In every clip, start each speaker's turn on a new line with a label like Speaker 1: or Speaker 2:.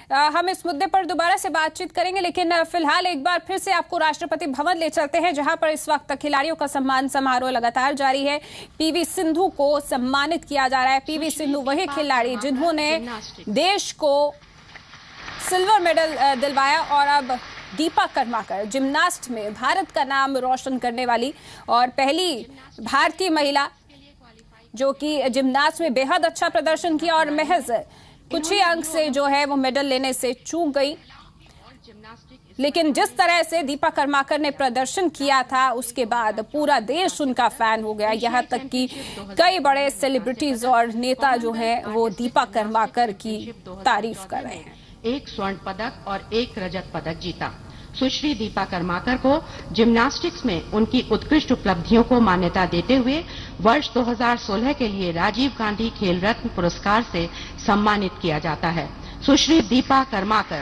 Speaker 1: हम इस मुद्दे पर दोबारा से बातचीत करेंगे, लेकिन फिलहाल एक बार फिर से आपको राष्ट्रपति भवन ले चलते हैं, जहां पर इस वक्त खिलाड़ियों का सम्मान समारोह लगातार जारी है। पीवी सिंधु को सम्मानित किया जा रहा है। पीवी सिंधु वही खिलाड़ी जिन्होंने देश को सिल्वर मेडल दिलवाया, और अब दीपा कर्माकर जिम्नास्ट में भारत का नाम रोशन करने वाली और पहली भारतीय महिला जो कि जिम्नास्ट में बेहद अच्छा प्रदर्शन किया और महज कुछ ही अंक से जो है वो मेडल लेने से चूक गई। लेकिन जिस तरह से दीपा कर्माकर ने प्रदर्शन किया था, उसके बाद पूरा देश उनका फैन हो गया। यहाँ तक कि कई बड़े सेलिब्रिटीज और नेता जो हैं वो दीपा कर्माकर की तारीफ कर रहे हैं।
Speaker 2: एक स्वर्ण पदक और एक रजत पदक जीता। सुश्री दीपा कर्माकर को जिम्नास्टिक्स में उनकी उत्कृष्ट उपलब्धियों को मान्यता देते हुए वर्ष 2016 के लिए राजीव गांधी खेल रत्न पुरस्कार से सम्मानित किया जाता है। सुश्री दीपा कर्माकर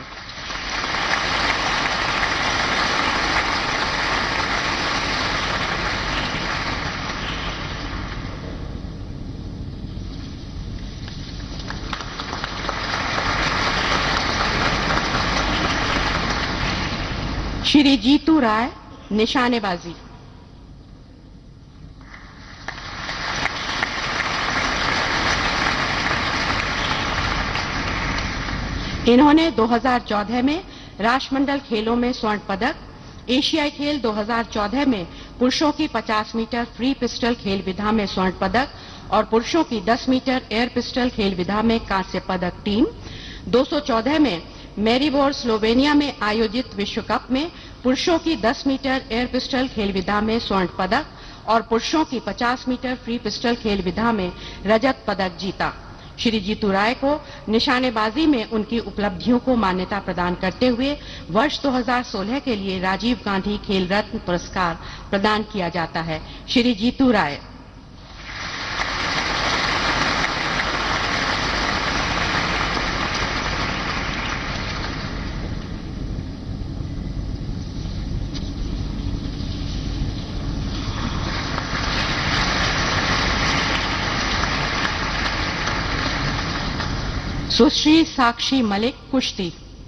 Speaker 2: श्री जीतू राय निशानेबाजी। इन्होंने 2014 में राष्ट्रमंडल खेलों में स्वर्ण पदक, एशियाई खेल 2014 में पुरुषों की 50 मीटर फ्री पिस्टल खेल विधा में स्वर्ण पदक और पुरुषों की 10 मीटर एयर पिस्टल खेल विधा में कांस्य पदक टीम, 214 में मेरीबोर स्लोवेनिया में आयोजित विश्व कप में पुरुषों की 10 मीटर एयर पिस्टल खेल विधा में स्वर्ण पदक और पुरुषों की 50 मीटर फ्री पिस्टल खेल विधा में रजत पदक जीता। श्री जीतू राय को निशानेबाजी में उनकी उपलब्धियों को मान्यता प्रदान करते हुए वर्ष 2016 के लिए राजीव गांधी खेल रत्न पुरस्कार प्रदान किया जाता है। श्री जीतू राय। सुश्री साक्षी मलिक कुश्ती।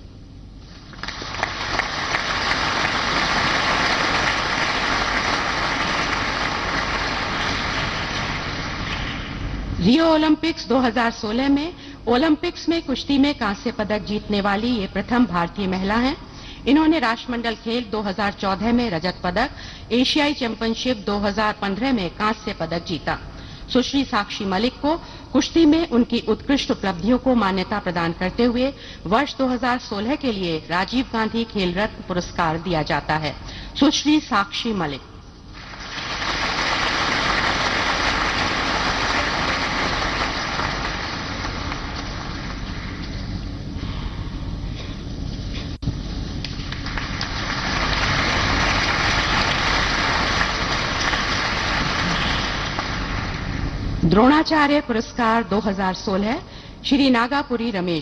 Speaker 2: रियो ओलंपिक्स 2016 में ओलंपिक्स में कुश्ती में कांस्य पदक जीतने वाली ये प्रथम भारतीय महिला हैं। इन्होंने राष्ट्रमंडल खेल 2014 में रजत पदक, एशियाई चैंपियनशिप 2015 में कांस्य पदक जीता। सुश्री साक्षी मलिक को कुश्ती में उनकी उत्कृष्ट उपलब्धियों को मान्यता प्रदान करते हुए वर्ष 2016 के लिए राजीव गांधी खेल रत्न पुरस्कार दिया जाता है। सुश्री साक्षी मलिक। द्रोणाचार्य पुरस्कार 2016 श्री नागापुरी रमेश।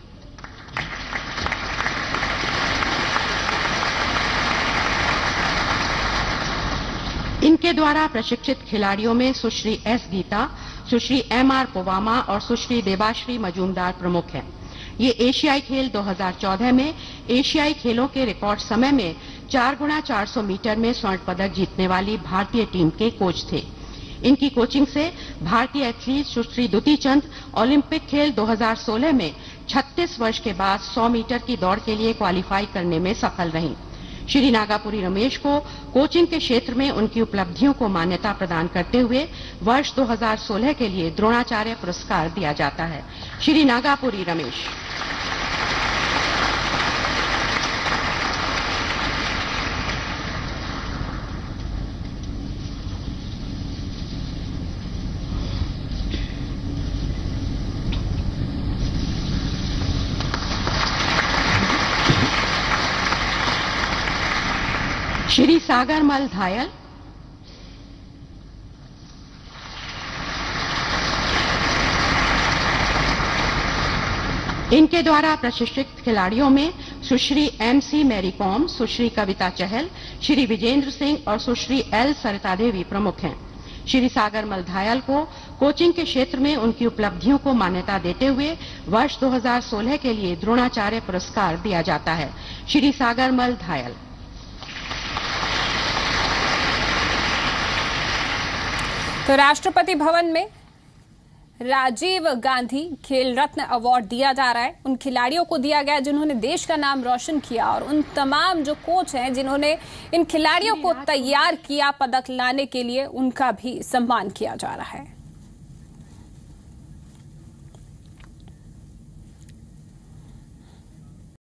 Speaker 2: इनके द्वारा प्रशिक्षित खिलाड़ियों में सुश्री एस गीता, सुश्री एमआर पोवामा और सुश्री देवाश्री मजूमदार प्रमुख हैं। ये एशियाई खेल 2014 में एशियाई खेलों के रिकॉर्ड समय में 4x400 मीटर में स्वर्ण पदक जीतने वाली भारतीय टीम के कोच थे। इनकी कोचिंग से भारतीय एथलीट सुश्री दुती चंद ओलंपिक खेल 2016 में 36 वर्ष के बाद 100 मीटर की दौड़ के लिए क्वालिफाई करने में सफल रहीं। श्री नागापुरी रमेश को कोचिंग के क्षेत्र में उनकी उपलब्धियों को मान्यता प्रदान करते हुए वर्ष 2016 के लिए द्रोणाचार्य पुरस्कार दिया जाता है। श्री नागापुरी रमेश। श्री सागरमल धायल। इनके द्वारा प्रशिक्षित खिलाड़ियों में सुश्री एमसी मैरी कॉम, सुश्री कविता चहल, श्री विजेंद्र सिंह और सुश्री एल सरिता देवी प्रमुख हैं। श्री सागरमल धायल को कोचिंग के क्षेत्र में उनकी उपलब्धियों को मान्यता देते हुए वर्ष 2016 के लिए द्रोणाचार्य पुरस्कार दिया जाता है। श्री सागरमल धायल।
Speaker 1: तो राष्ट्रपति भवन में राजीव गांधी खेल रत्न अवार्ड दिया जा रहा है। उन खिलाड़ियों को दिया गया जिन्होंने देश का नाम रोशन किया और उन तमाम जो कोच हैं जिन्होंने इन खिलाड़ियों को तैयार किया पदक लाने के लिए, उनका भी सम्मान किया जा रहा है।